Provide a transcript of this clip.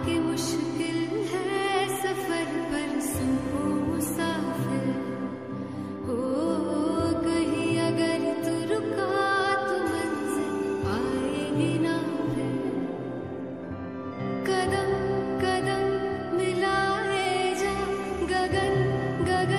कि मुश्किल है सफर पर सुनो मुसाफिर हो, कहीं अगर तू रुका तो मंजिल पाएगी ना फिर। कदम कदम मिलाए जा गगन गगन